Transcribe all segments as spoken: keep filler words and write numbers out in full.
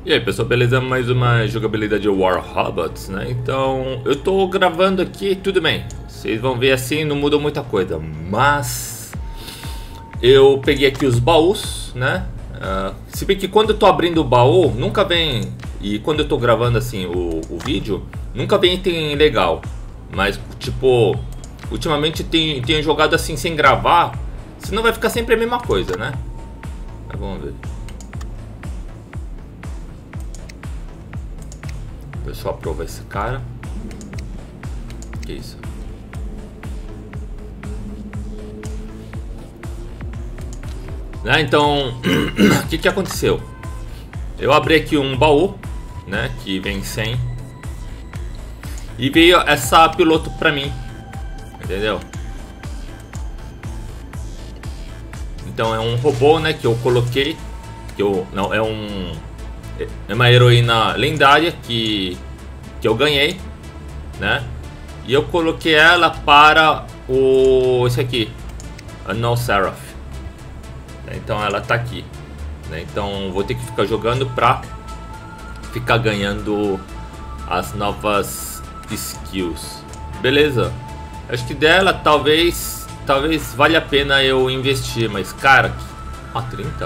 E aí pessoal, beleza? Mais uma jogabilidade War Robots, né? Então, eu tô gravando aqui, tudo bem. Vocês vão ver assim, não mudou muita coisa. Mas eu peguei aqui os baús, né? Uh, se bem que quando eu tô abrindo o baú, nunca vem... E quando eu tô gravando assim o, o vídeo, nunca vem item legal. Mas tipo, ultimamente tem, tenho jogado assim sem gravar, senão vai ficar sempre a mesma coisa, né? Mas vamos ver. Deixa eu aprovar esse cara. Que isso? Né, então, o que que aconteceu? Eu abri aqui um baú, né, que vem cem. E veio essa piloto pra mim. Entendeu? Então é um robô, né, que eu coloquei. Que eu, não, é um... É uma heroína lendária que, que eu ganhei, né? E eu coloquei ela para o... esse aqui, a no Seraph. Então ela tá aqui, né? Então vou ter que ficar jogando pra ficar ganhando as novas skills. Beleza? Acho que dela talvez talvez valha a pena eu investir, mas cara, a trinta.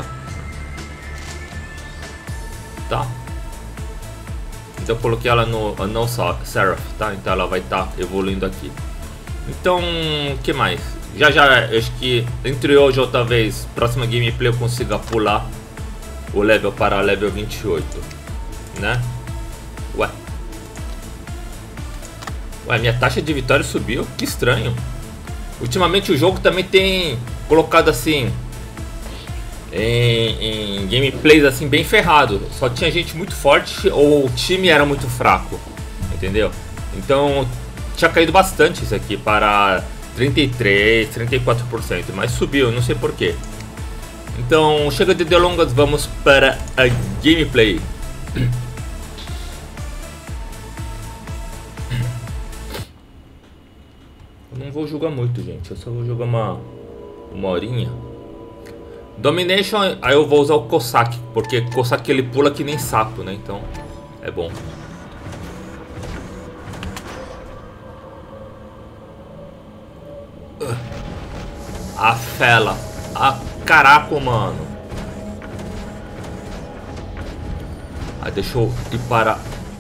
Tá? Então eu coloquei ela no no Seraph, tá? Então ela vai estar tá evoluindo aqui. Então, o que mais? Já já, acho que entre hoje e outra vez, próxima gameplay eu consiga pular o level para level vinte e oito, né? Ué. Ué, minha taxa de vitória subiu? Que estranho. Ultimamente o jogo também tem colocado assim... Em, em gameplays assim bem ferrado, só tinha gente muito forte ou o time era muito fraco, entendeu? Então tinha caído bastante isso aqui para trinta e três, trinta e quatro por cento, mas subiu, não sei porquê. Então chega de delongas, vamos para a gameplay. Eu não vou jogar muito, gente, eu só vou jogar uma, uma horinha. Domination, aí eu vou usar o Cossack, porque Cossack ele pula que nem sapo, né? Então, é bom. A fela. Ah, caraca, mano. Ah, deixa eu ir para...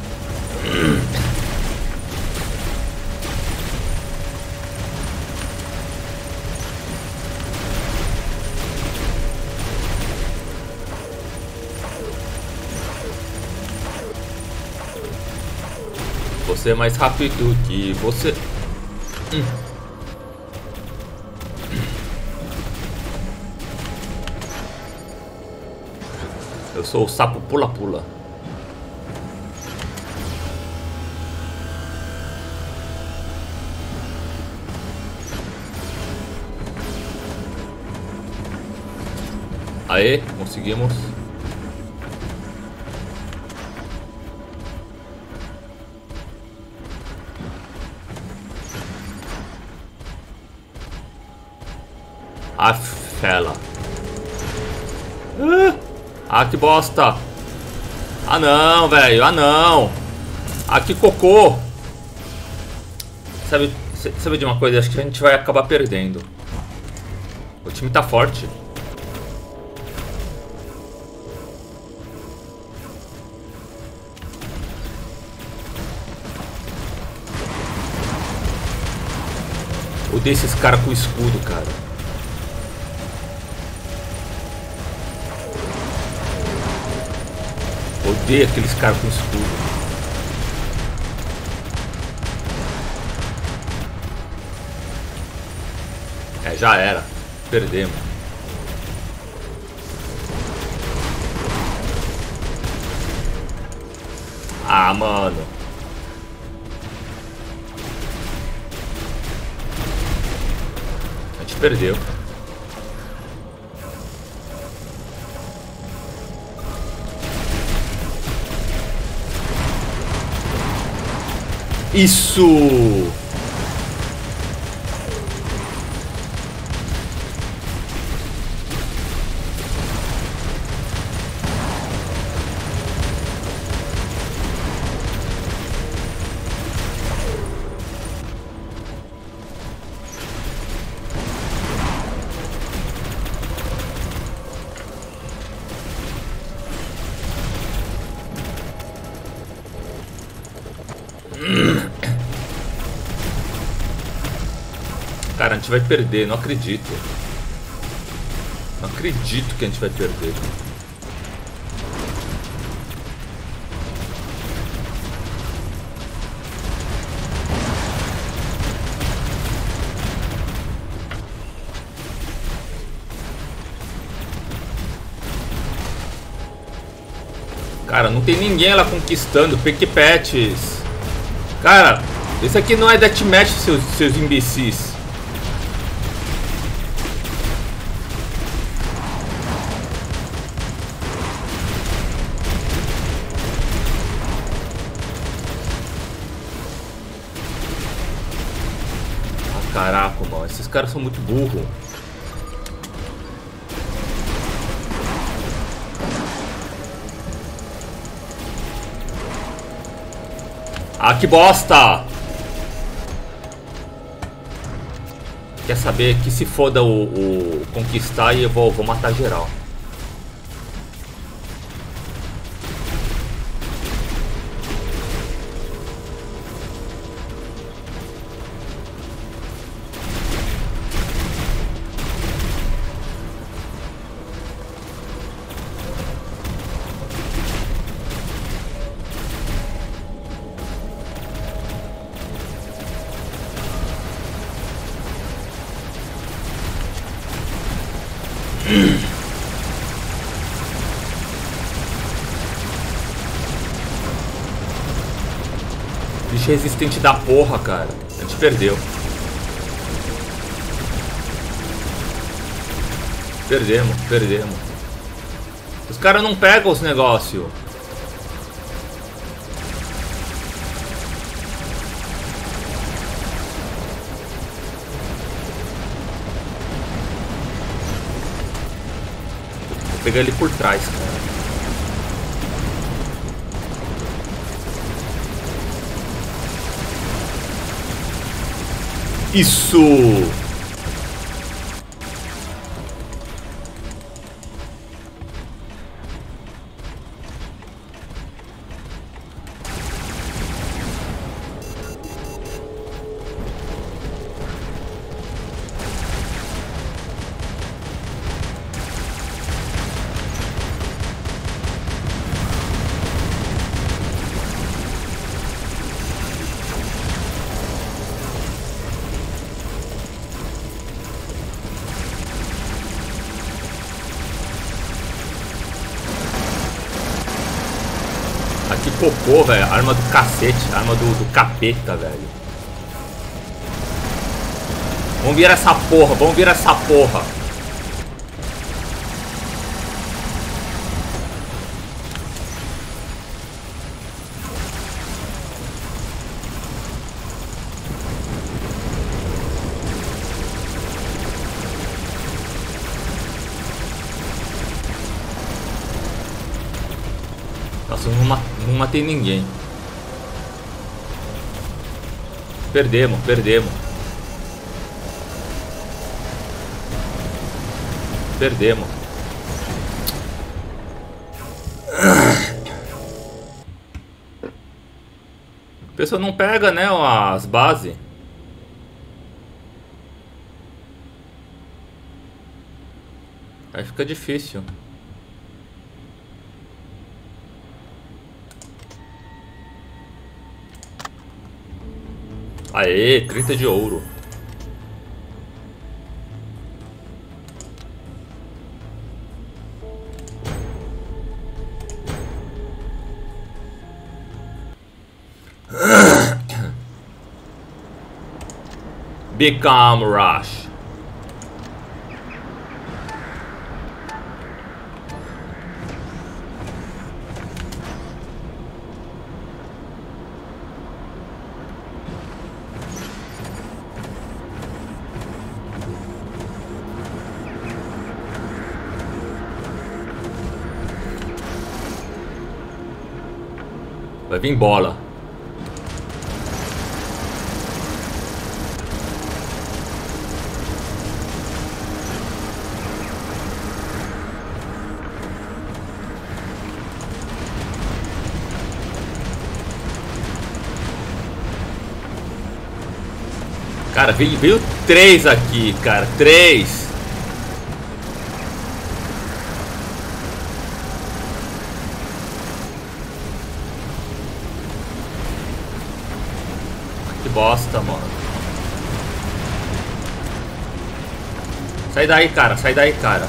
Você é mais rápido que você. Hum. Eu sou o sapo pula-pula. Aê, conseguimos. A fela. Ah, que bosta. Ah não, velho. Ah não. Ah, que cocô. Sabe, sabe de uma coisa? Acho que a gente vai acabar perdendo. O time tá forte. Odeio esses caras com escudo, cara. Odeio aqueles caras com escudo. É, já era. Perdemos. Ah, mano. A gente perdeu. Isso! Cara, a gente vai perder, não acredito. Não acredito que a gente vai perder. Cara, não tem ninguém lá conquistando. Pickpats. Cara, isso aqui não é deathmatch, seus, seus imbecis. Ah, caraca, mano. Esses caras são muito burros. Ah, que bosta! Quer saber? Que se foda o, o conquistar e eu vou, vou matar geral. Bicho resistente da porra, cara. A gente perdeu. Perdemos, perdemos. Os caras não pegam os negócios. Vou pegar ele por trás, cara. Isso! Que cocô, velho. Arma do cacete. Arma do, do capeta, velho. Vamos virar essa porra. Vamos virar essa porra. Nossa, eu não, ma não matei ninguém. Perdemos, perdemos. Perdemos. A pessoa não pega, né, as bases. Aí fica difícil. Aê, trinta de ouro. Become Rush. Vai vir bola. Cara, veio, veio três aqui, cara. Três. Que bosta, mano. Sai daí, cara. Sai daí, cara.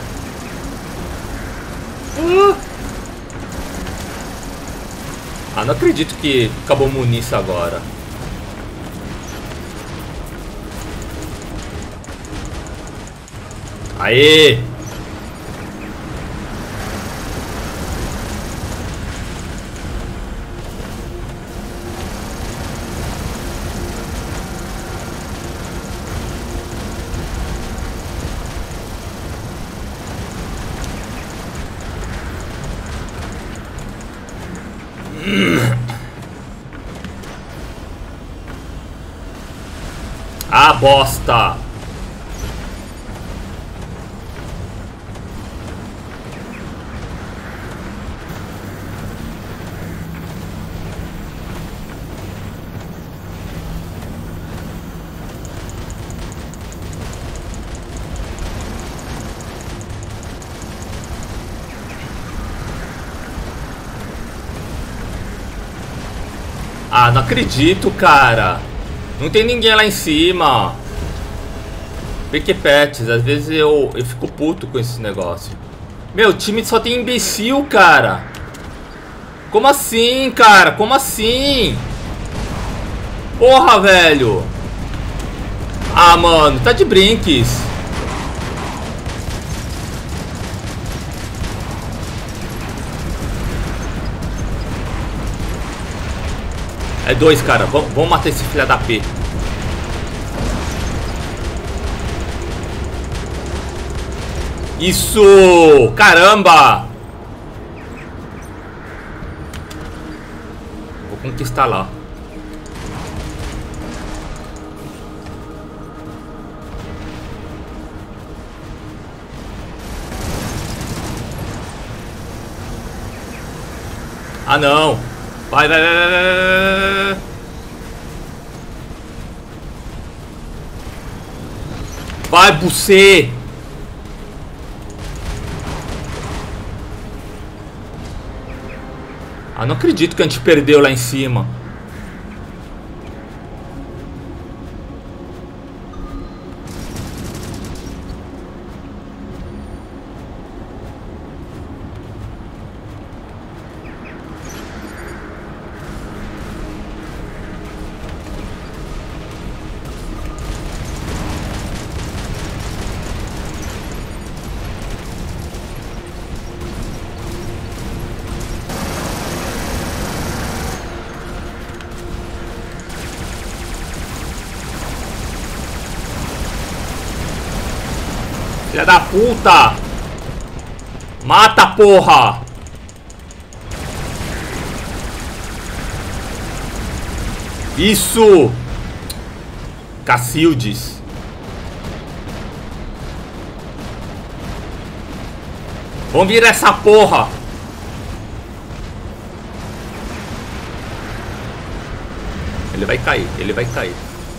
Uh! Ah, não acredito que acabou munição agora. Aê! Ah, bosta! Ah, não acredito, cara. Não tem ninguém lá em cima. Pique-pets, às vezes eu, eu fico puto com esse negócio. Meu, time só tem imbecil, cara. Como assim, cara? Como assim? Porra, velho. Ah, mano, tá de brinques. É dois, cara. Vamos, vamos matar esse filho da P. Isso! Caramba! Vou conquistar lá. Ah, não! Vai, vai, vai, vai, vai. Vai, bucê! Ah, não acredito que a gente perdeu lá em cima. Filha da puta! Mata, porra! Isso! Cacildes! Vamos virar essa porra! Ele vai cair, ele vai cair.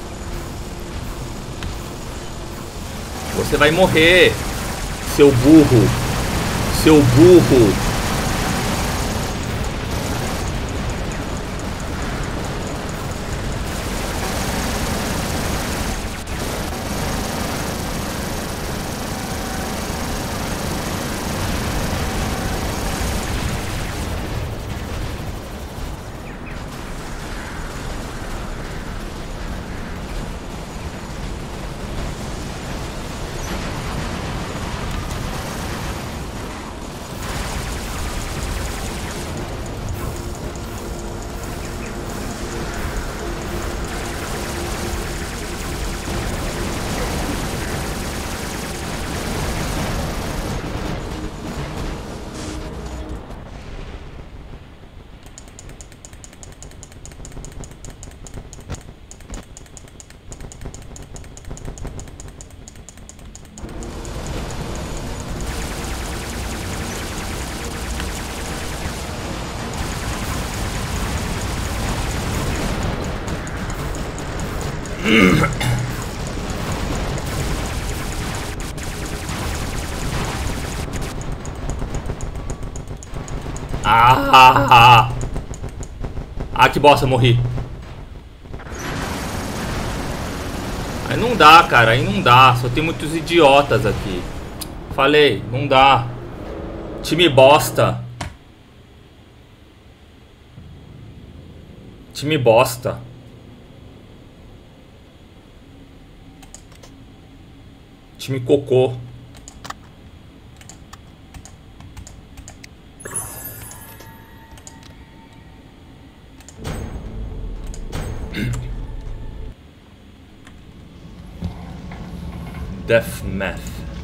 Você vai morrer, seu burro, seu burro. Ah! Ah, que bosta, morri. Aí não dá, cara, aí não dá. Só tem muitos idiotas aqui. Falei, não dá. Time bosta. Time bosta. Time cocô. Deathmatch.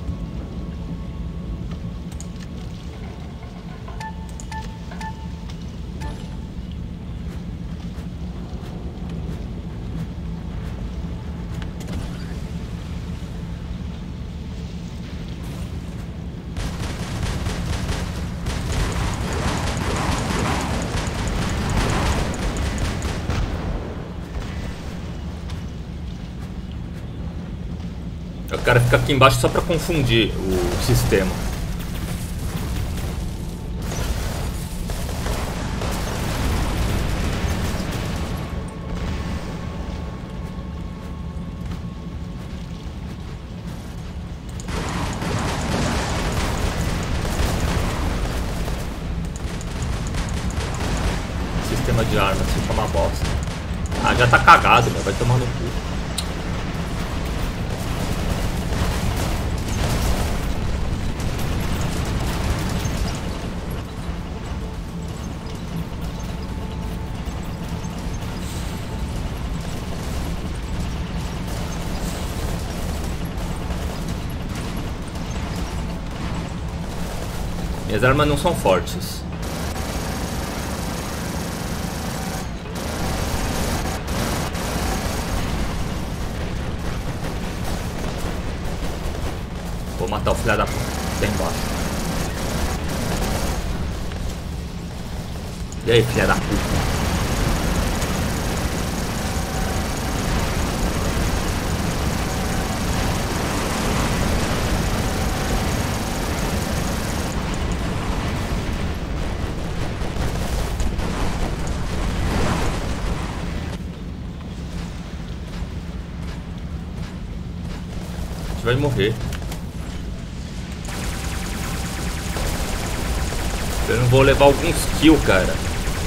O cara fica aqui embaixo só pra confundir o sistema. Sistema de armas, fica uma bosta. Ah, já tá cagado, meu. Vai tomar no cu. Minhas armas não são fortes. Vou matar o filho da puta que tá embaixo. E aí, filha da puta? Vai morrer. Eu não vou levar alguns kills, cara.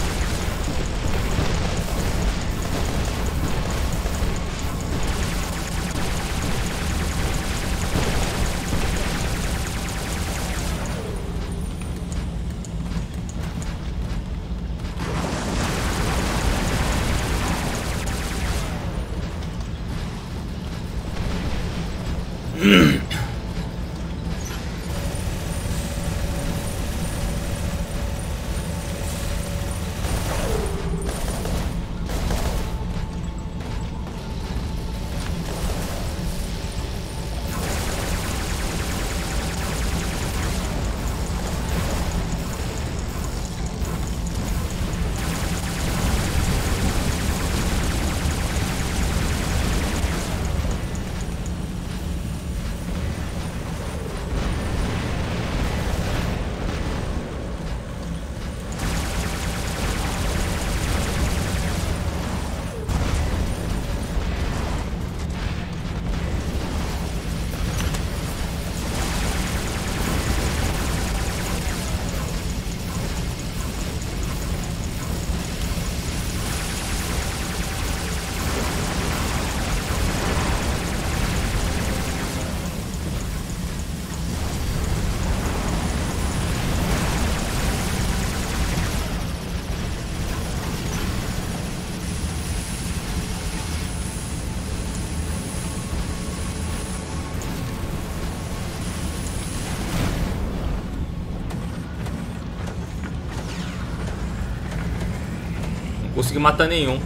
Não consegui matar nenhum.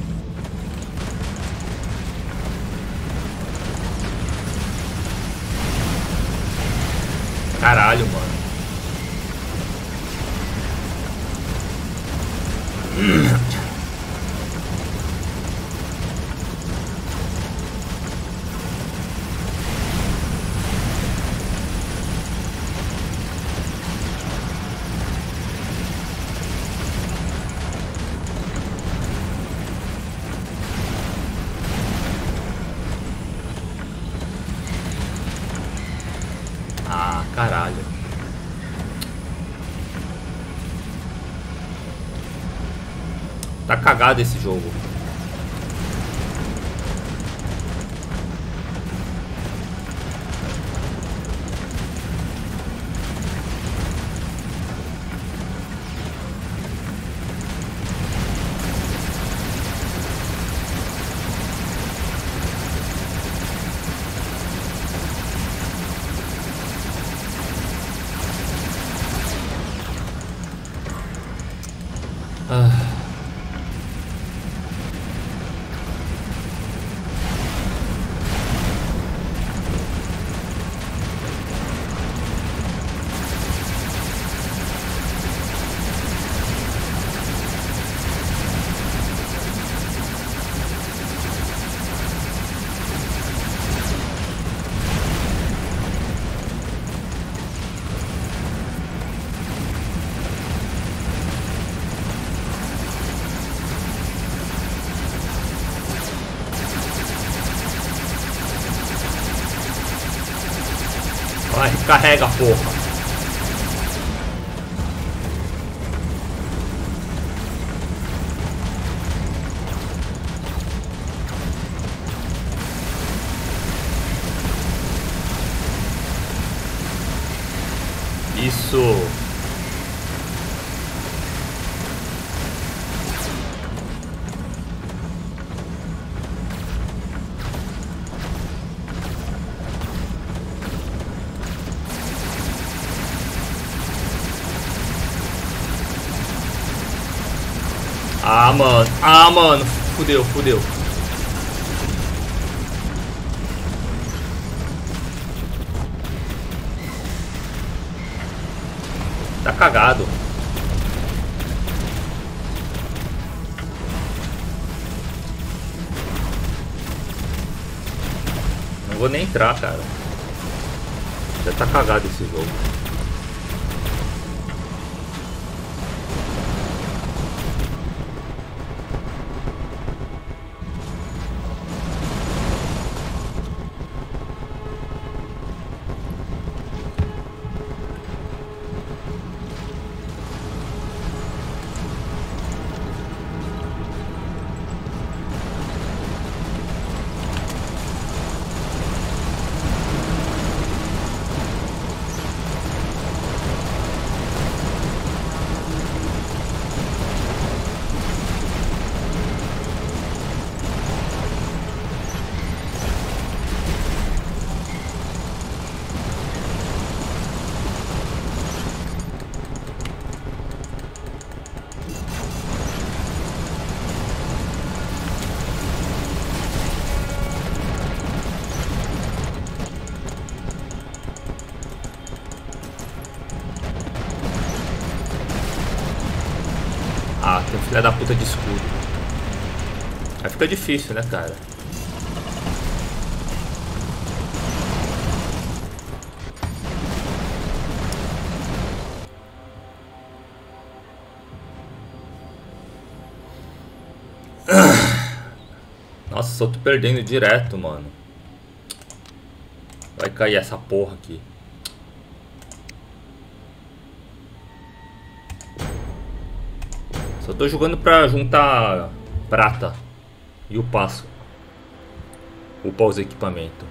Caralho, mano. Tá cagado esse jogo. Ah. Vai, carrega, porra. Isso. Ah, mano. Ah, mano. Fudeu, fudeu. Tá cagado. Não vou nem entrar, cara. Já tá cagado esse jogo. Ah, tem filha da puta de escudo. Aí fica difícil, né, cara? Nossa, só tô perdendo direto, mano. Vai cair essa porra aqui. Só tô jogando pra juntar prata e o passo. Upar os equipamentos.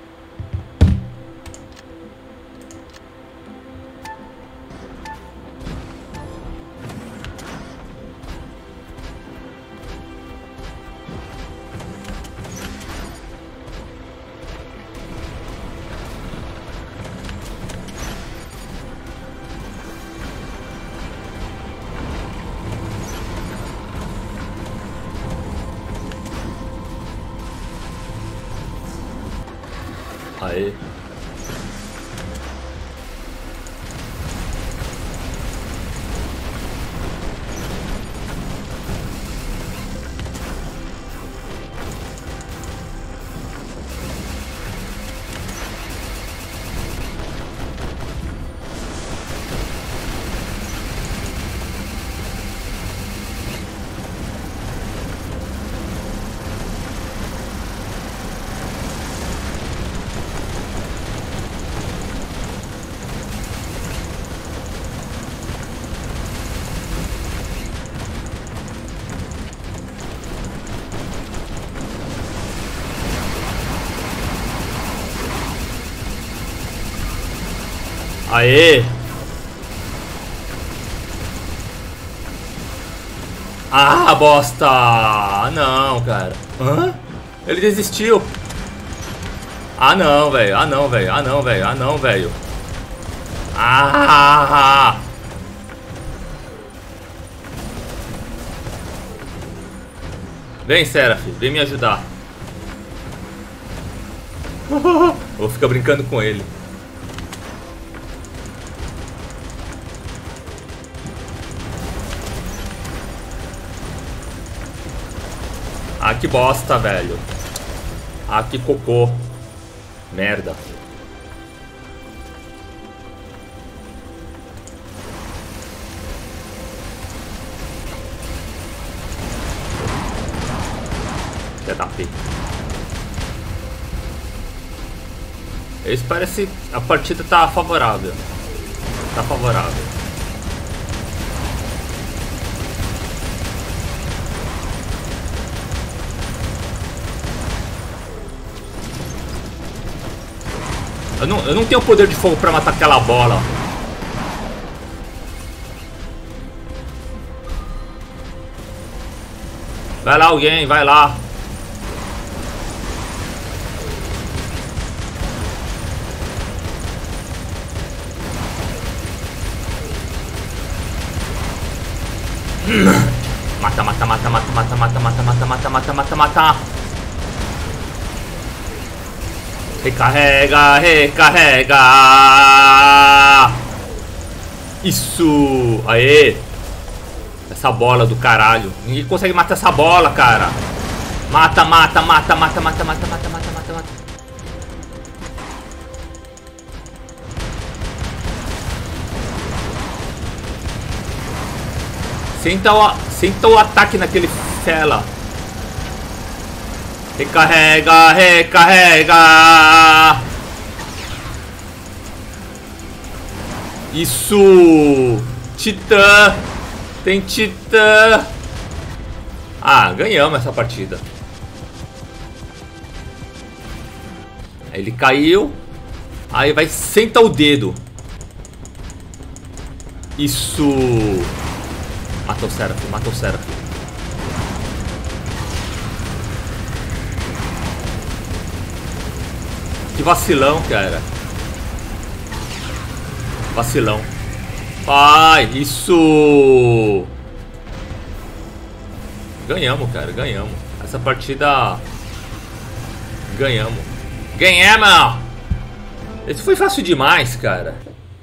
Aê. Aê! Ah, bosta! Ah, não, cara. Hã? Ele desistiu. Ah, não, velho. Ah, não, velho. Ah, não, velho. Ah, não, velho. Ah! Vem, Seraph. Vem me ajudar. Vou ficar brincando com ele. Ah, que bosta, velho. Ah, que cocô. Merda. Quer dar P. Esse parece... A partida tá favorável. Tá favorável. Eu não, eu não tenho poder de fogo pra matar aquela bola. Vai lá alguém, vai lá. Mata, mata, mata, mata, mata, mata, mata, mata, mata, mata, mata, mata. Recarrega, recarrega. Isso. Aê. Essa bola do caralho. Ninguém consegue matar essa bola, cara. Mata, mata, mata, mata, mata, mata, mata, mata, mata, mata. Senta o, senta o ataque naquele fela. Recarrega, recarrega. Isso. Titã. Tem titã. Ah, ganhamos essa partida. Ele caiu. Aí vai, senta o dedo. Isso. Matou o Seraph, matou o Seraph. Que vacilão, cara. Vacilão. Vai, isso. Ganhamos, cara, ganhamos. Essa partida... Ganhamos. Ganhamos! Esse foi fácil demais, cara.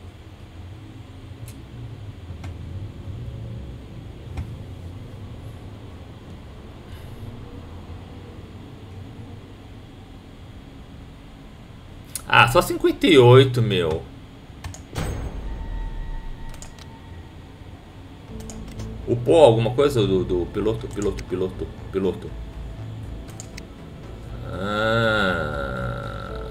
Ah, só cinquenta e oito, meu. Upou alguma coisa do, do piloto, piloto, piloto, piloto. Ah.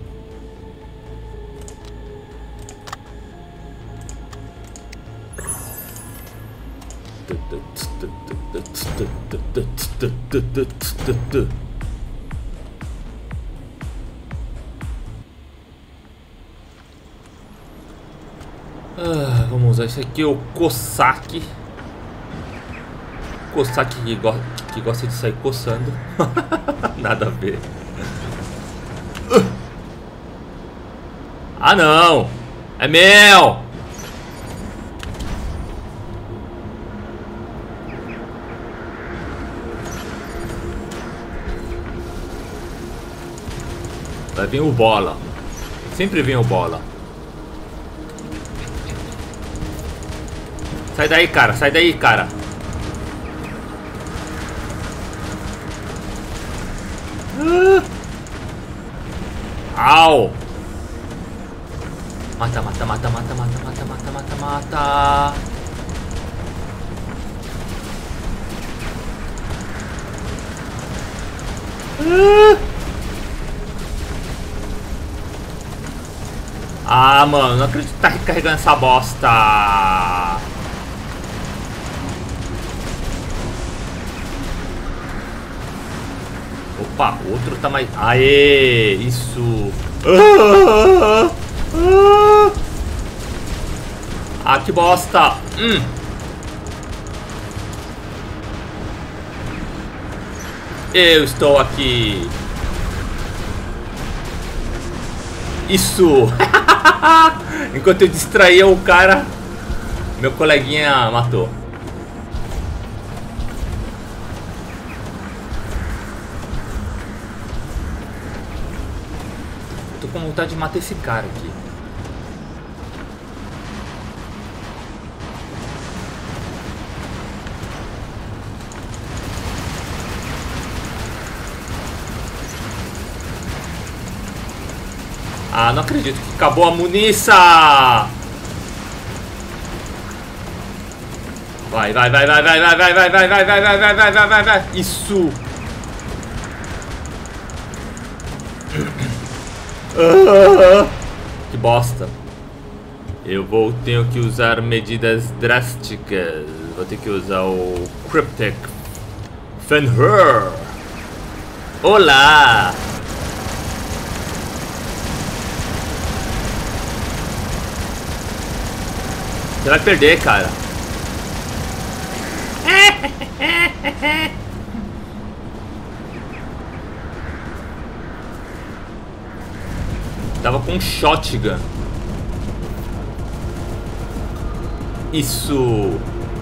Ah, vamos usar isso aqui, o Cossack. Cossack que, go que gosta de sair coçando. Nada a ver. Ah, não! É meu! Vai vir o bola. Sempre vem o bola. Sai daí, cara. Sai daí, cara. Uh. Au. Mata, mata, mata, mata, mata, mata, mata, mata, mata. Uh. Ah, mano, não acredito que tá recarregando essa bosta. Opa, outro tá mais... Aê, isso. Ah, ah, Ah, que bosta. Hum. Eu estou aqui. Isso. Enquanto eu distraía o cara, meu coleguinha matou. Tô com vontade de matar esse cara aqui. Ah, não acredito que acabou a munição. Vai, vai, vai, vai, vai, vai, vai, vai, vai, vai, vai, vai, vai, vai, vai, vai, vai. Isso. Que bosta. Eu vou ter que usar medidas drásticas. Vou ter que usar o Cryptic Fenrir. Olá. Você vai perder, cara. Tava com um shotgun. Isso.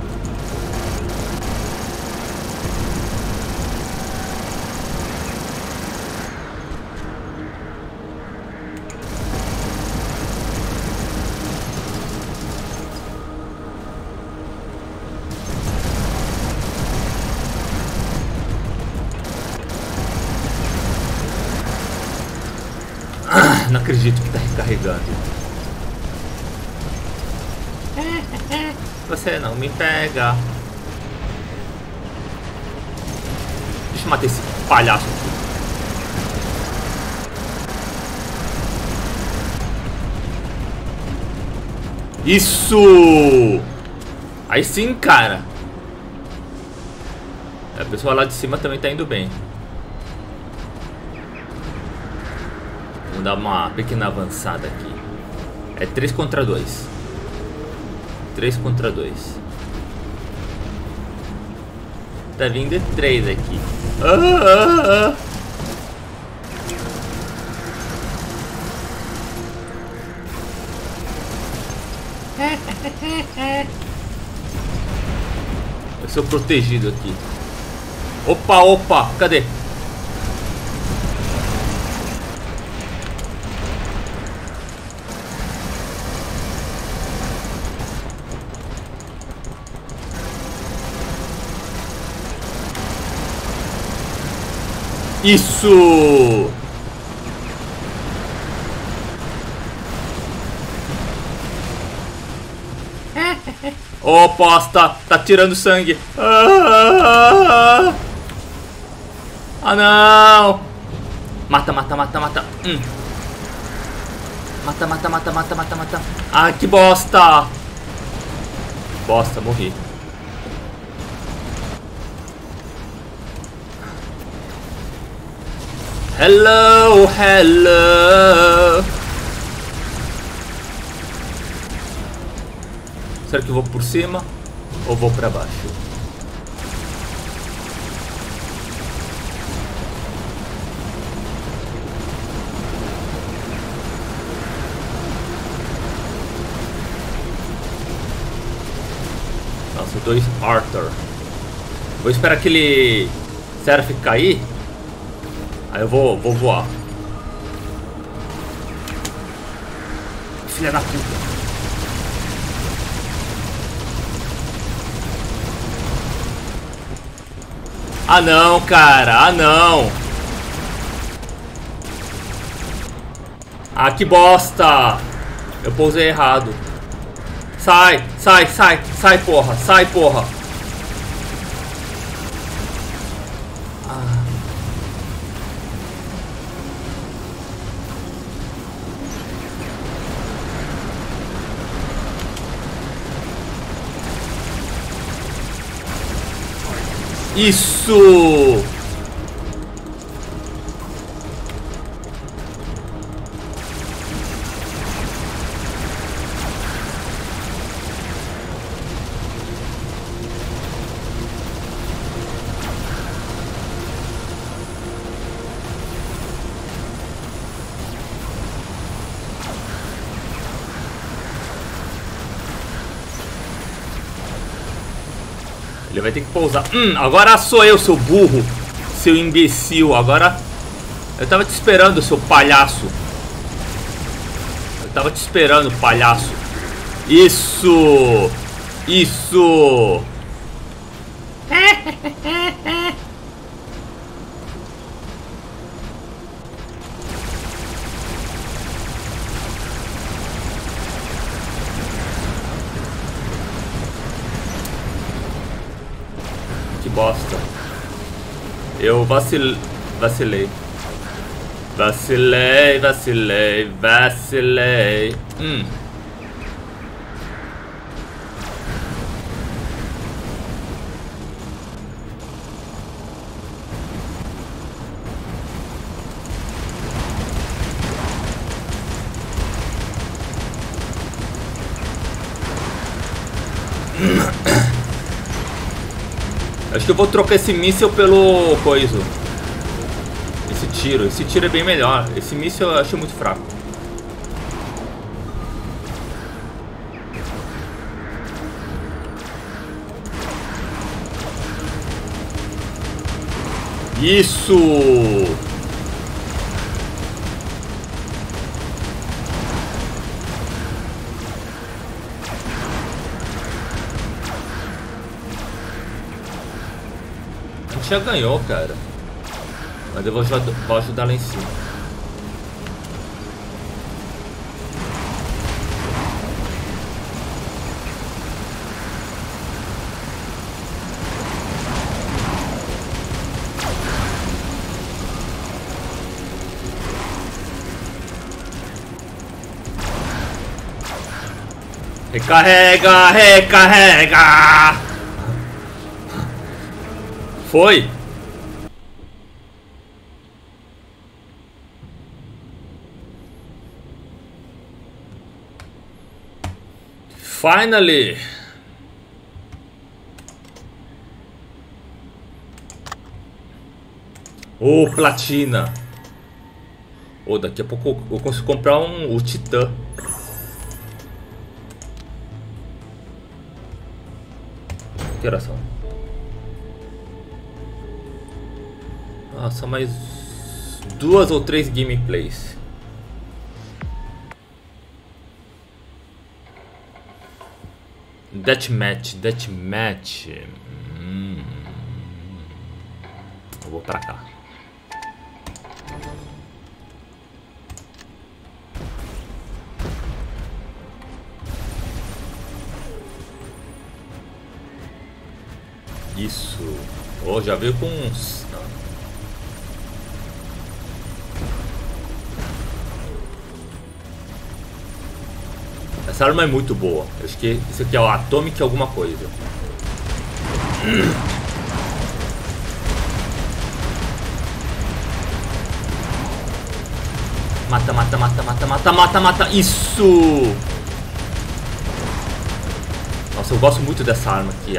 Não acredito que tá recarregando. Você não me pega. Deixa eu matar esse palhaço aqui. Isso! Aí sim, cara. A pessoa lá de cima também tá indo bem. Vamos dar uma pequena avançada aqui. É três contra dois. três contra dois. Tá vindo três aqui. Ah, ah, ah. Eu sou protegido aqui. Opa, opa, cadê? Isso! Oh, posta! Tá tirando sangue! Ah, ah não! Mata, mata, mata, mata! Hum. Mata, mata, mata, mata, mata, mata! Ah, que bosta! Bosta, morri. Hello, hello. Será que eu vou por cima ou vou pra baixo? Nossa, dois Arthur. Vou esperar aquele Seraph cair. Aí eu vou, vou voar. Filha da puta. Ah não, cara. Ah não. Ah, que bosta. Eu pousei errado. Sai, sai, sai, sai, porra. Sai, porra. Isso! Ele vai ter que pousar. Hum, agora sou eu, seu burro. Seu imbecil. Agora... Eu tava te esperando, seu palhaço. Eu tava te esperando, palhaço. Isso! Isso! Que bosta. Eu vacil... vacilei. Vacilei, vacilei, vacilei. Hum. Acho que eu vou trocar esse míssil pelo coisa. Esse tiro. Esse tiro é bem melhor. Esse míssil eu acho muito fraco. Isso! A gente já ganhou, cara. Mas eu vou ajudar, vou ajudar lá em cima. Recarrega, recarrega! Foi! Finally! Oh, platina! Oh, daqui a pouco eu consigo comprar um, o Titã. Que horas são? Ah, são mais duas ou três gameplays. Deathmatch, deathmatch. Hum. Eu vou pra cá. Isso. Oh, já veio com uns. Essa arma é muito boa. Acho que isso aqui é o Atomic alguma coisa. Mata, mata, mata, mata, mata, mata, mata. Isso! Nossa, eu gosto muito dessa arma aqui.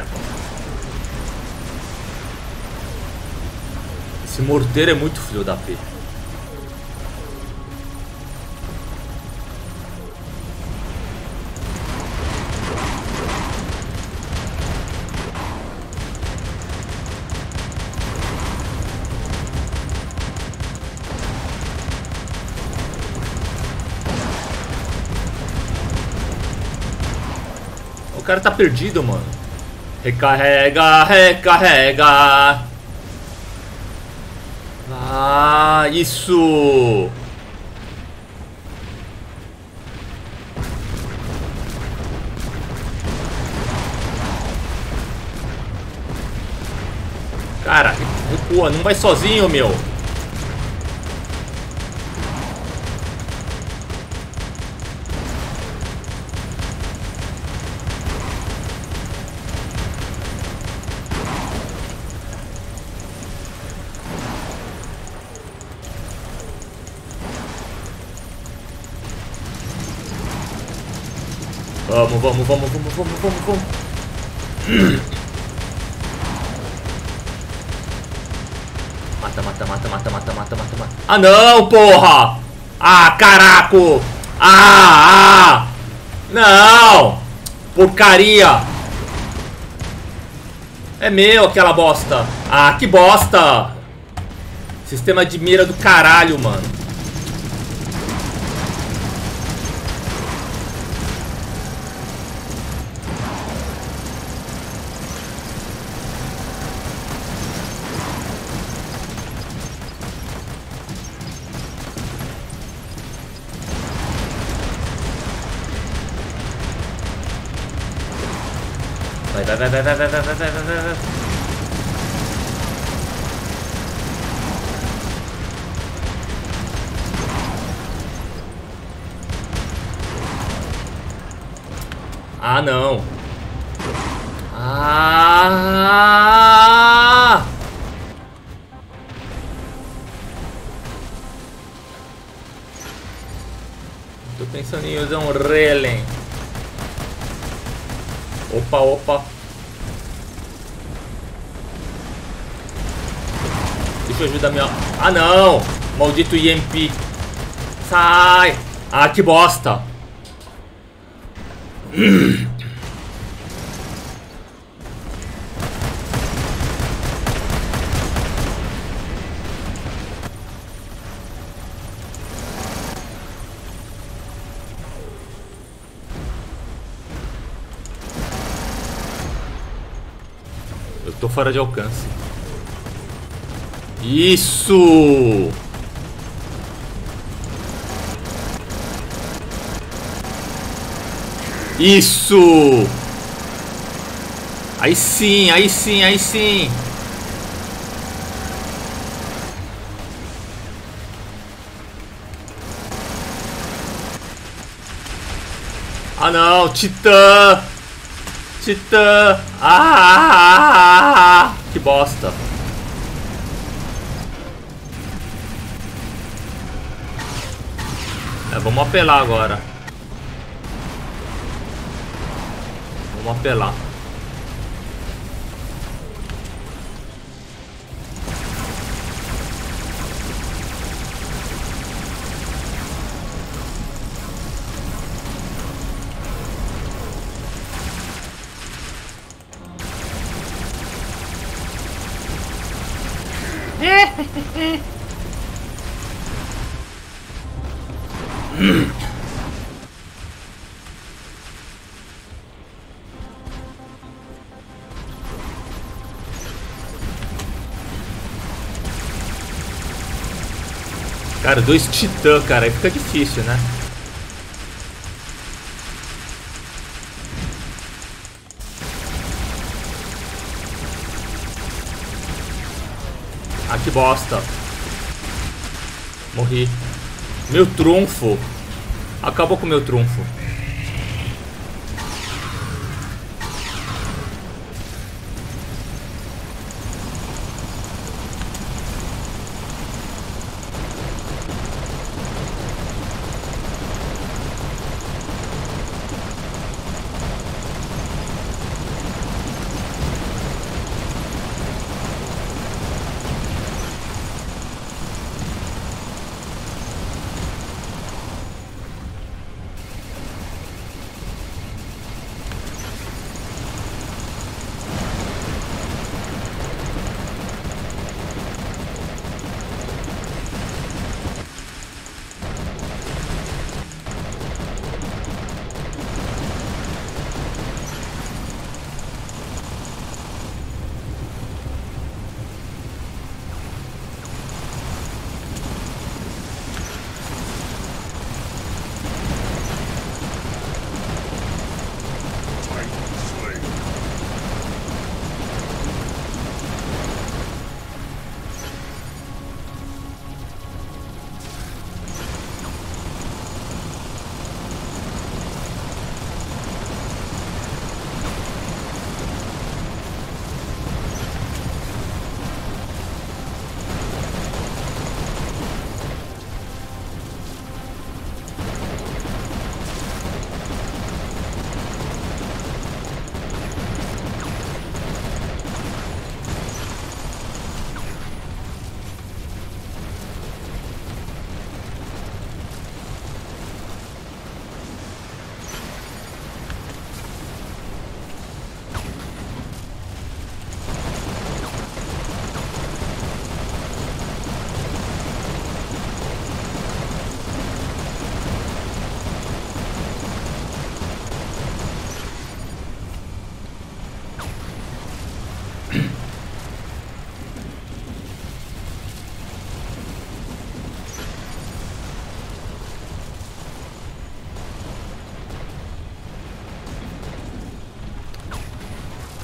Esse morteiro é muito filho da P. O cara tá perdido, mano. Recarrega, recarrega. Ah, isso. Cara, recua, não vai sozinho, meu. Vamos, vamos, vamos, vamos, vamos, vamos, vamos. Mata, mata, mata, mata, mata, mata, mata, mata. Ah, não, porra! Ah, caraco! Ah, ah! Não! Porcaria! É meu aquela bosta. Ah, que bosta. Sistema de mira do caralho, mano. Vai, vai, vai, vai, vai, vai, vai, vai, vai, vai, vai. Ah, não. Ah! Tô pensando em usar um Relen. Opa, opa. Deixa eu ajudar minha... Ah, não! Maldito I M P. Sai! Ah, que bosta! Eu tô fora de alcance. Isso! Isso! Aí sim, aí sim, aí sim! Ah não, Titã! Titã! Ah! Que bosta! É, vamos apelar agora. Vamos apelar. Cara, dois titã, cara, aí fica difícil, né? Ah, que bosta. Morri. Meu trunfo. Acabou com o meu trunfo.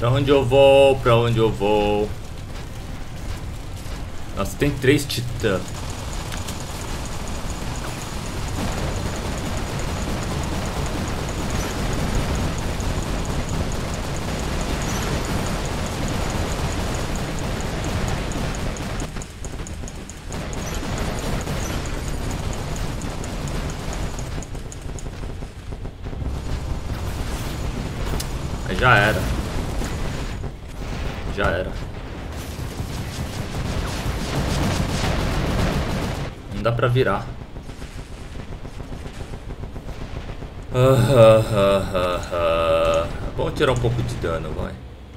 Pra onde eu vou? Pra onde eu vou? Nossa, tem três titãs. Aí já era. Já era. Não dá pra virar. Ah, ah, ah, ah, ah. Vamos tirar um pouco de dano, vai.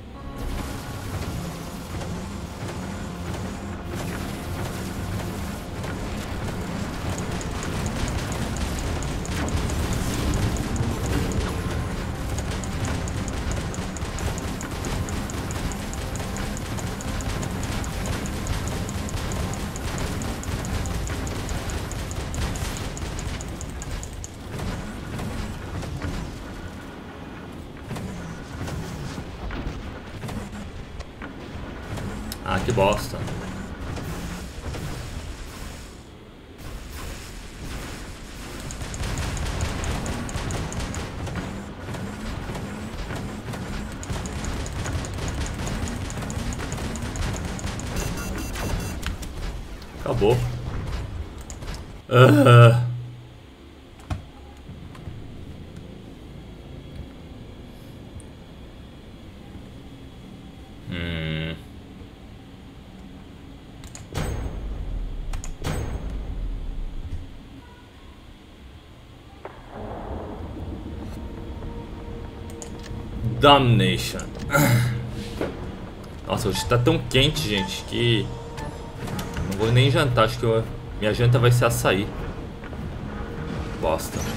Ah, que bosta. Acabou. Uh. Hum. Damnation. Nossa, hoje tá tão quente, gente, que não vou nem jantar. Acho que eu... minha janta vai ser açaí. Bosta.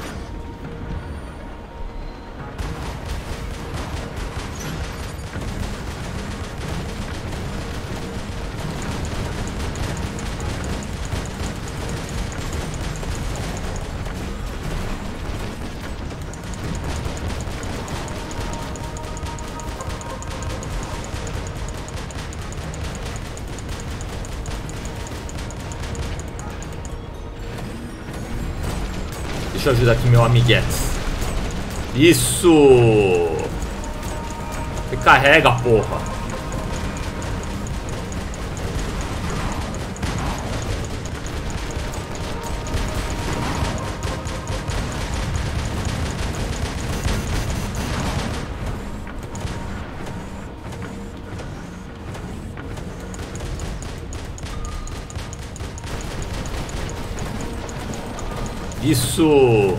Deixa eu ajudar aqui meu amiguetes. Isso! Recarrega, porra! Isso!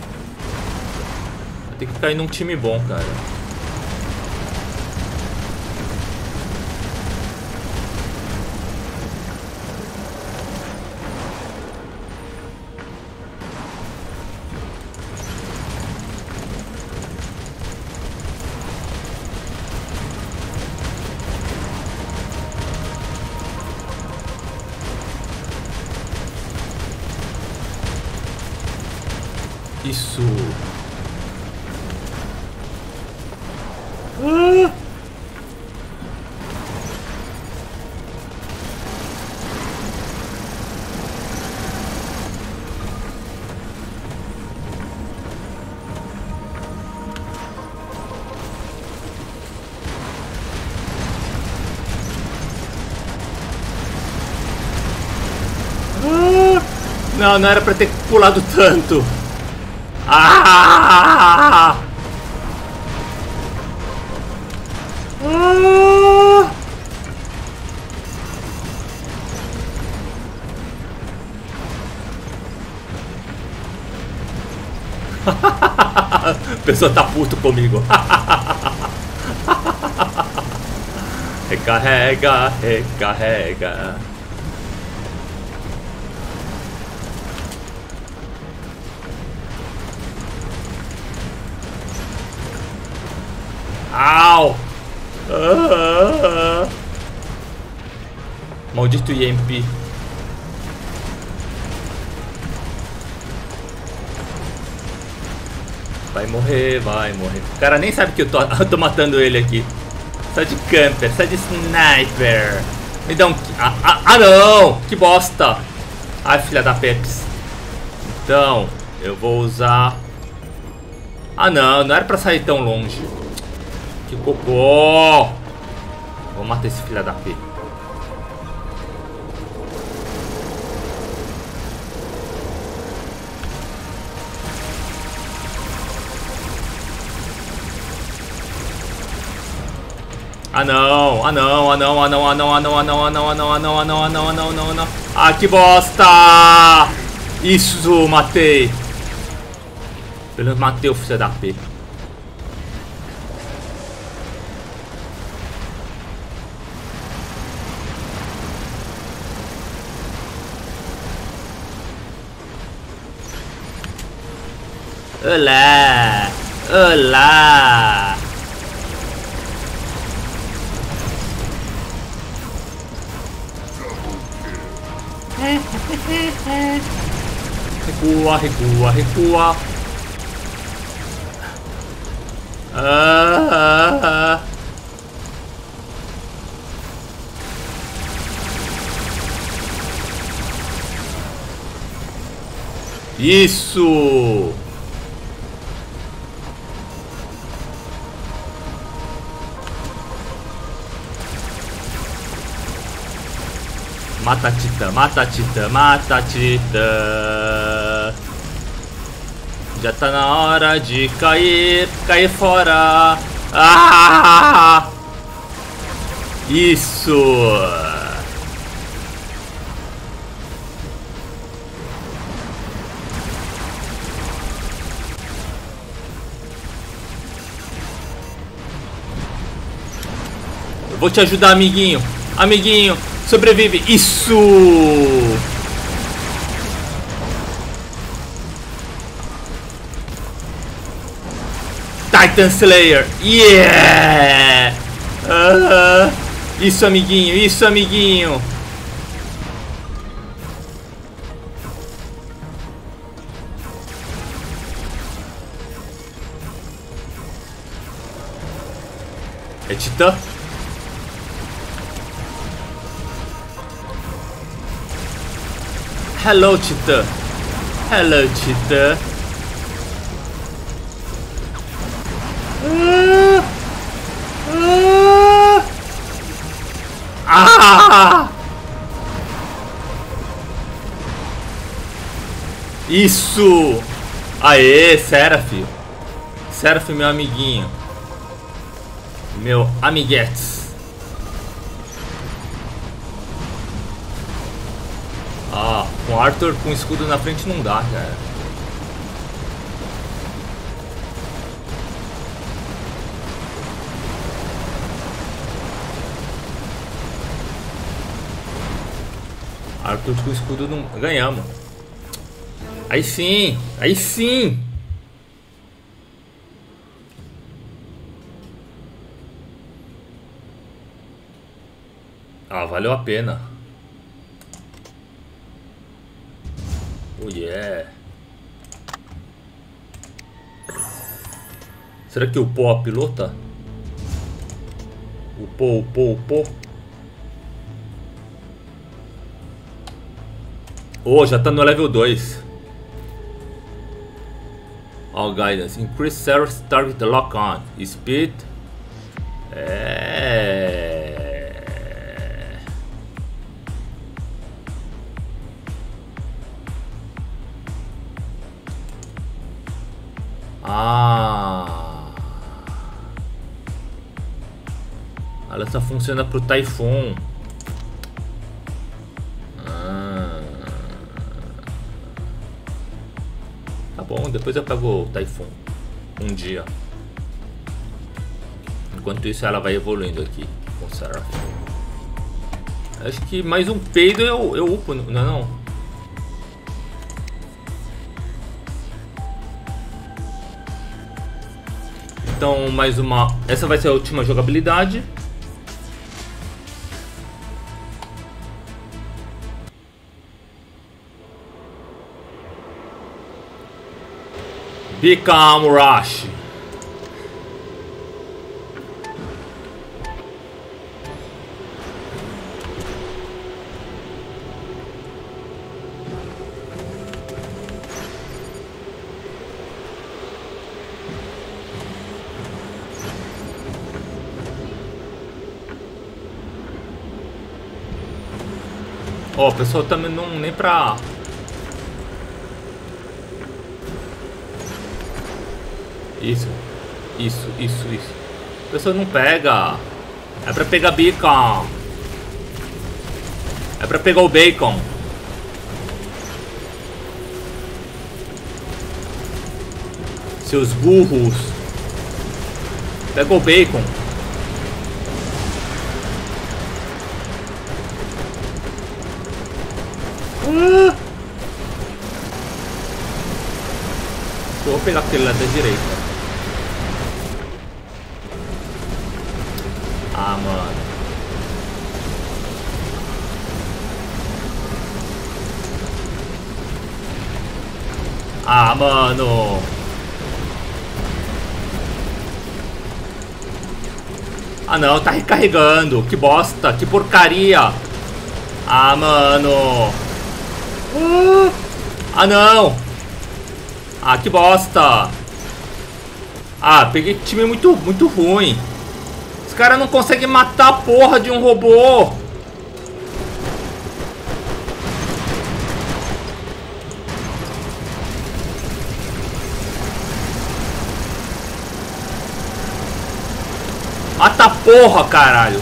Tem que cair num time bom, cara. Isso. Ah. Ah. Não, não era pra ter pulado tanto. Ah! Ah! A pessoa tá puto comigo. Recarrega, recarrega. Au! Ah! Maldito I M P. Vai morrer, vai morrer. O cara nem sabe que eu tô, eu tô matando ele aqui. Sai de camper, sai de sniper. Me dá um... Ah, ah, ah não! Que bosta! Ai, filha da Peps. Então, eu vou usar... Ah não, não era pra sair tão longe. Que cocô! Vou matar esse filha da P. Ah não, ah não, ah não, ah não, ah não, ah não, ah não, ah não, ah não, ah não, ah não, ah não, ah não, ah não, ah não. Ah, que bosta! Isso, matei. Pelo menos matei o filho da P. Olá! Olá! Recua, recua, recua. Ah, ah, ah. Isso! Mata a Titã, mata a Titã, mata a Titã. Já tá na hora de cair, cair fora. Ah! Isso! Eu vou te ajudar, amiguinho. Amiguinho. Sobrevive! Isso! Titan Slayer! Yeah! Uh, isso, amiguinho! Isso, amiguinho! É Titã? Hello, Titã. Hello, Titã. Ah! Ah! Isso! Aê, Seraph. Seraph, meu amiguinho. Meu amiguetes. Ah, com Arthur com escudo na frente não dá, cara. Arthur com escudo não... Ganhamos. Aí sim, aí sim. Ah, valeu a pena. Oh yeah. Será que upou a pilota? Upou, upou, upou. Oh, já tá no level dois. All guidance. Increase Seraph target lock on. Speed. É. Ah. Ela só funciona pro Typhoon. Ah. Tá bom, depois eu pego o Typhoon. Um dia. Enquanto isso ela vai evoluindo aqui com o Seraph. Acho que mais um peido eu, eu upo, não é não? Então mais uma... Essa vai ser a última jogabilidade. Become Rush. Ó, o pessoal também não nem pra... Isso, isso, isso, isso. O pessoal não pega. É pra pegar bacon. É pra pegar o bacon. Seus burros. Pega o bacon. Uh! Eu vou pegar aquele lá da direita. Ah, mano. Ah, mano. Ah, não, tá recarregando. Que bosta, que porcaria. Ah, mano. Uh! Ah, não. Ah, que bosta. Ah, peguei time muito, muito ruim. Os caras não conseguem matar a porra de um robô. Mata a porra, caralho.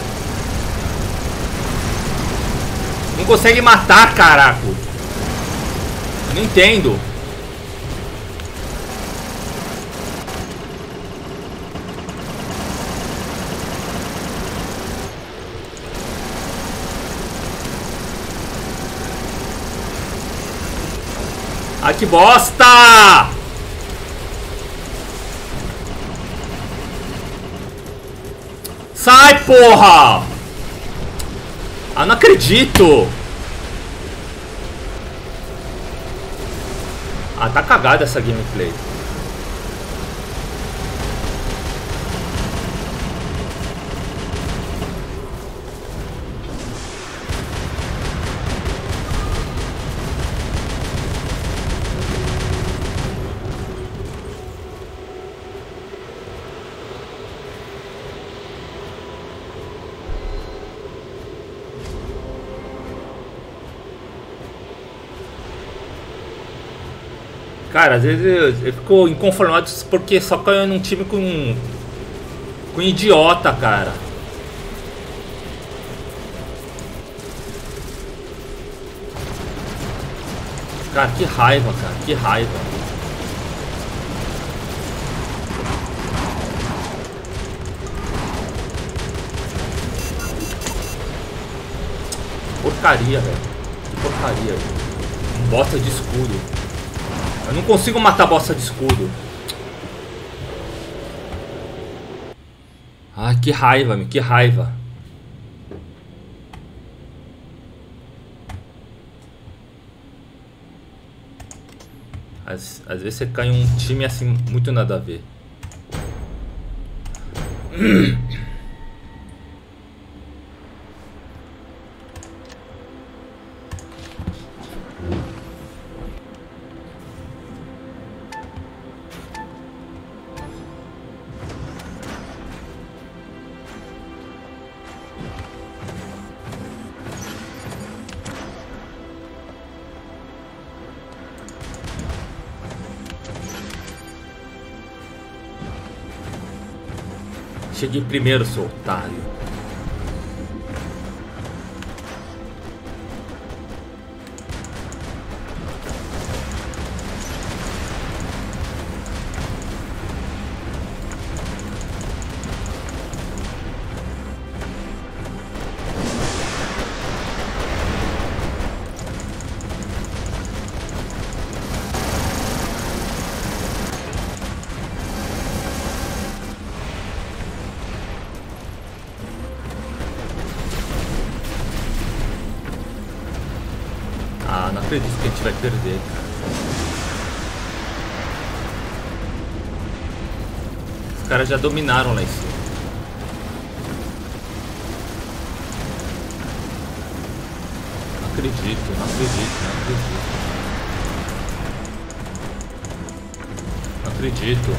Não consegue matar, caraca. Eu não entendo. Ah, que bosta! Sai, porra! Ah, não acredito! Ah, tá cagada essa gameplay. Cara, às vezes eu, eu fico inconformado porque só caiu num time com com idiota, cara. Cara, que raiva, cara, que raiva. Porcaria, velho. Que porcaria. Um bosta de escudo. Eu não consigo matar a bosta de escudo. Ai, que raiva, meu, que raiva. Às, às vezes você cai em um time assim, muito nada a ver. Cheguei primeiro, seu otário. Não acredito que a gente vai perder, cara. Os caras já dominaram lá em cima. Não acredito, não acredito, não acredito. Não acredito.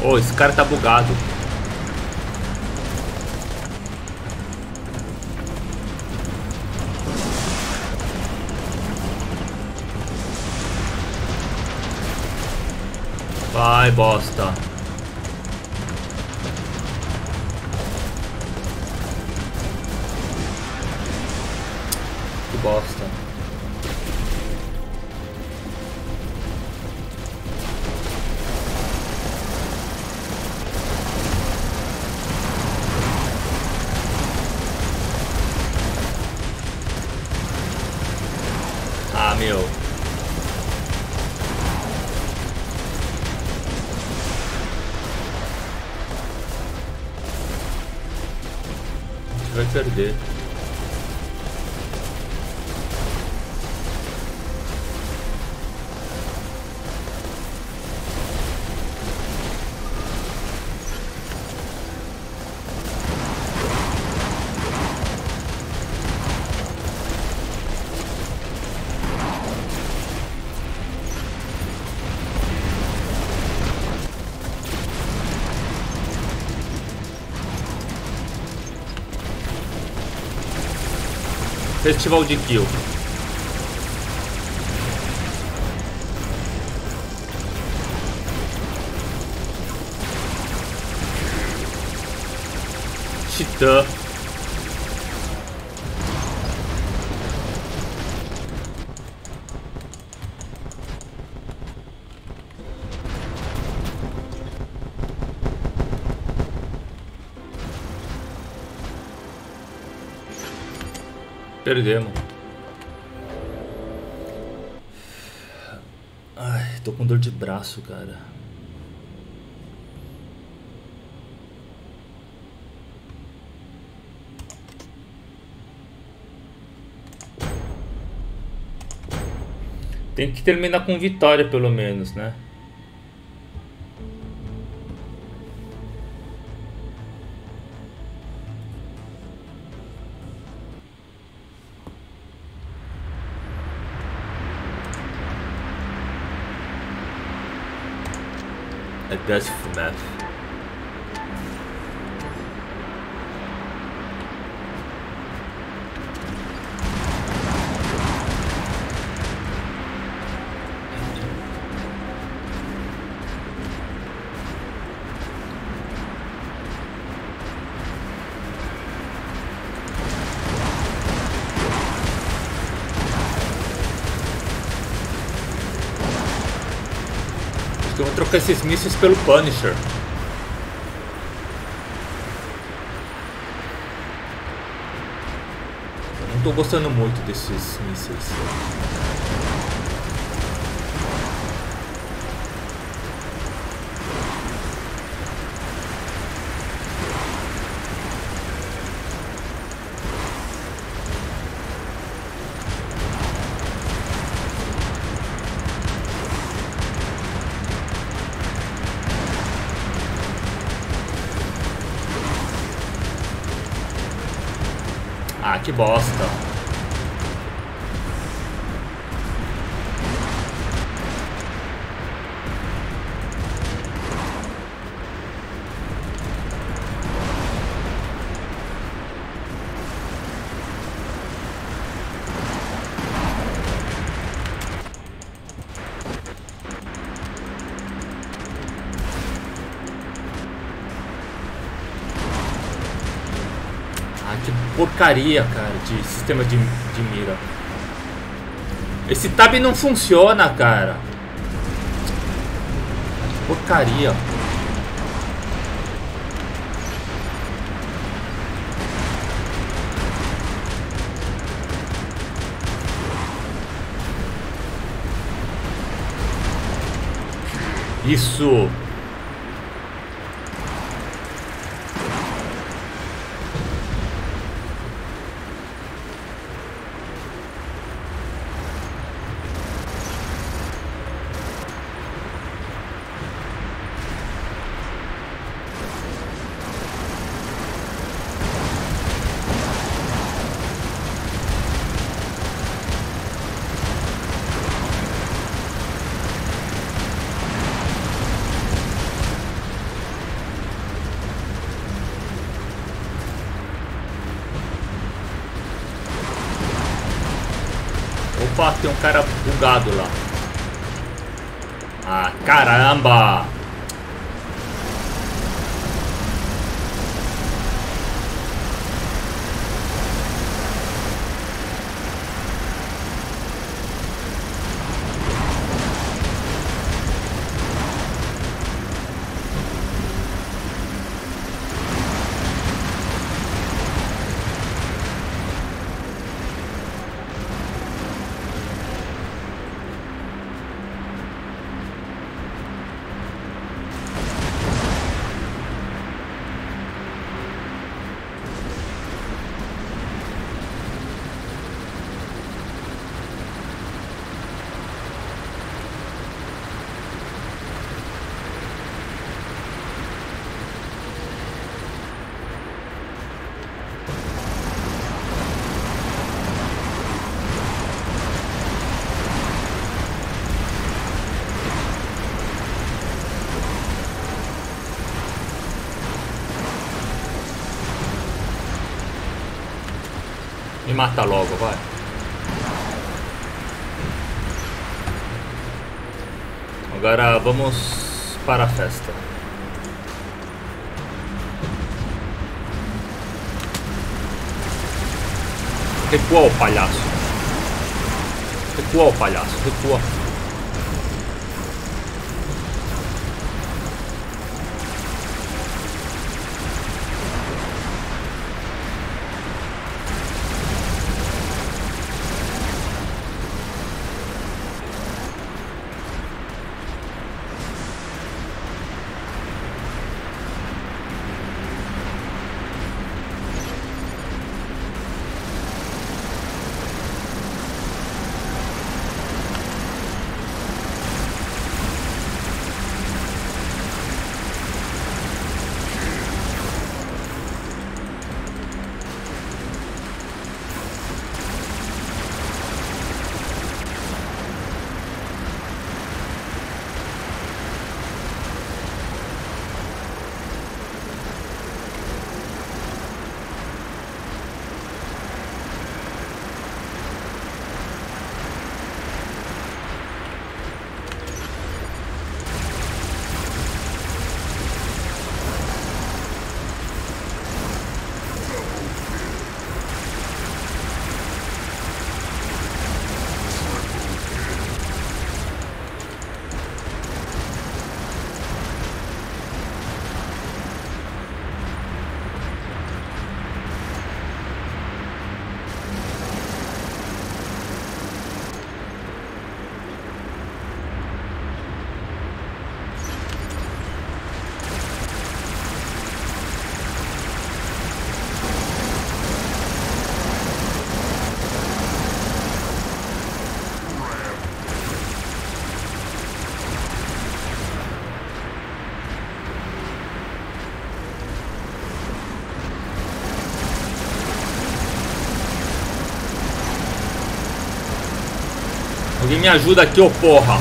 Oh, esse cara tá bugado. Vai, bosta. Que bosta. Ah, meu. Vai perder. Festival de kill. Titã. Perdemos. Ai, tô com dor de braço, cara. Tem que terminar com vitória, pelo menos, né? É best for math. Eu vou trocar esses mísseis pelo Punisher. Não tô gostando muito desses mísseis. Ah, que bosta. Que porcaria, cara, de sistema de, de mira. Esse tab não funciona, cara. Que porcaria. Isso. fato, tem um cara bugado lá. Ah, caramba! Me mata logo, vai. Agora vamos para a festa. Recua, o palhaço. Recua, o palhaço. Recua. Alguém me ajuda aqui, ô porra.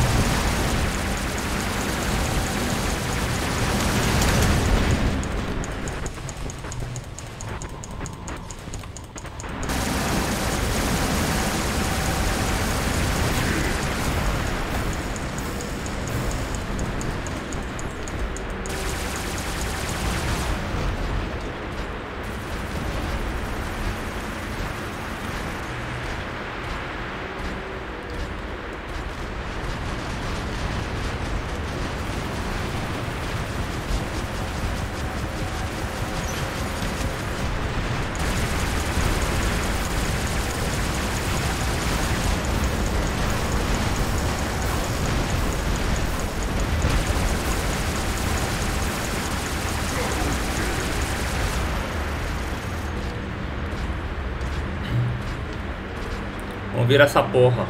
Vamos virar essa porra.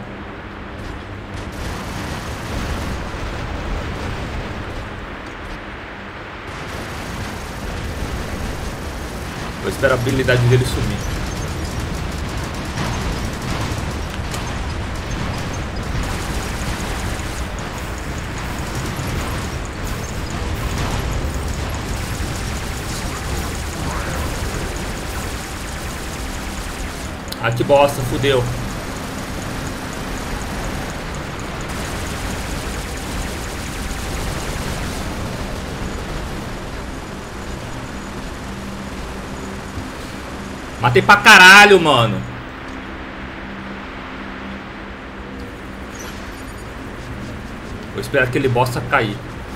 Vou esperar a habilidade dele sumir. Ah, que bosta, fudeu. Matei pra caralho, mano. Vou esperar aquele bosta cair.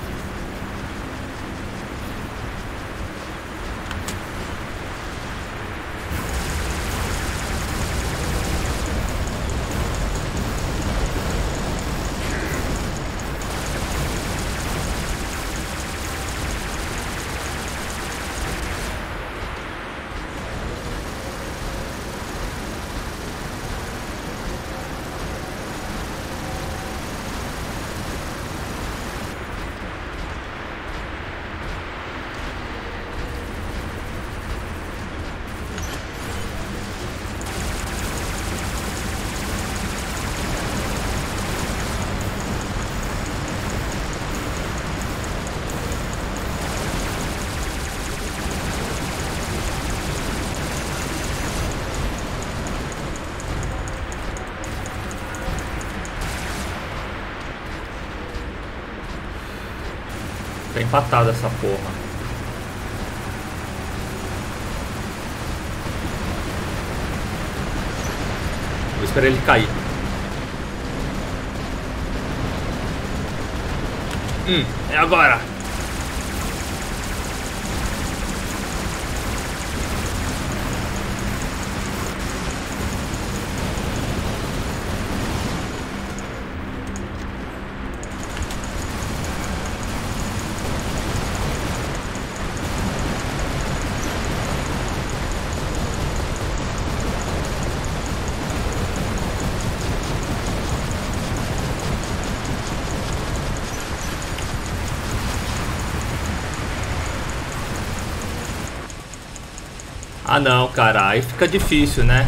Tá empatada essa porra. Vou esperar ele cair. Hum, é agora. Ah não, cara, aí fica difícil, né?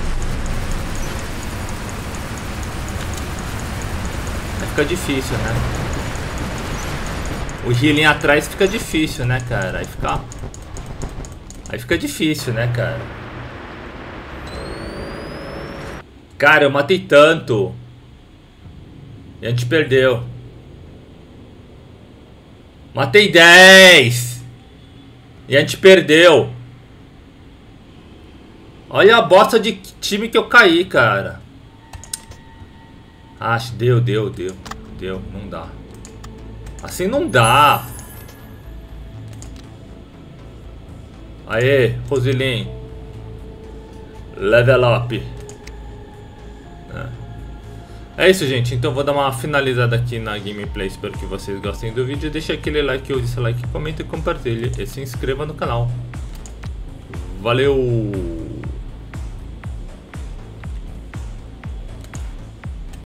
Aí fica difícil, né? O healing atrás fica difícil, né, cara? Aí fica... Aí fica difícil, né, cara? Cara, eu matei tanto. E a gente perdeu. Matei dez. E a gente perdeu. Olha a bosta de time que eu caí, cara. Ah, deu, deu, deu. Deu, não dá. Assim não dá. Aê, Rosilin. Level up. É isso, gente. Então vou dar uma finalizada aqui na gameplay. Espero que vocês gostem do vídeo. Deixa aquele like ou dislike, comenta e compartilhe. E se inscreva no canal. Valeu!